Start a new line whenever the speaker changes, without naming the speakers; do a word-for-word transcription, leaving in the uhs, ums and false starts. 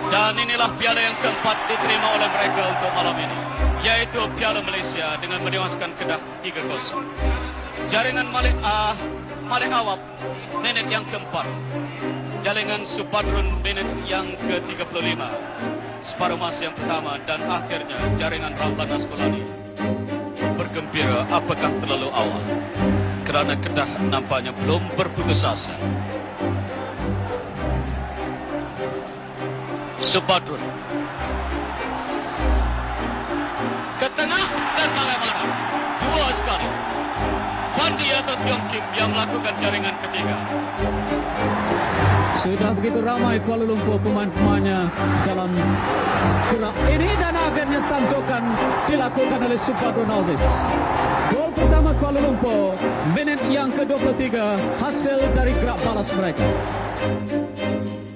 Dan inilah piala yang keempat diterima oleh mereka untuk malam ini, yaitu Piala Malaysia dengan menewaskan Kedah tiga kosong. Jaringan Malik, uh, Malik Awab minit yang keempat. Jaringan Supadrun minit yang ke tiga puluh lima. Separuh masa yang pertama dan akhirnya jaringan Ramlan Askolani bergembira apakah terlalu awal, kerana Kedah nampaknya belum berputus asa. Supadrun ke tengah dan bagaimana dua sekali Fandi atau Tiong Kim yang melakukan jaringan ketiga.
Sudah begitu ramai Kuala Lumpur pemain-pemainnya dalam gerak ini dan akhirnya tantukan dilakukan oleh Supadrun Alvis. Gol pertama Kuala Lumpur minit yang ke dua puluh tiga hasil dari gerak balas mereka.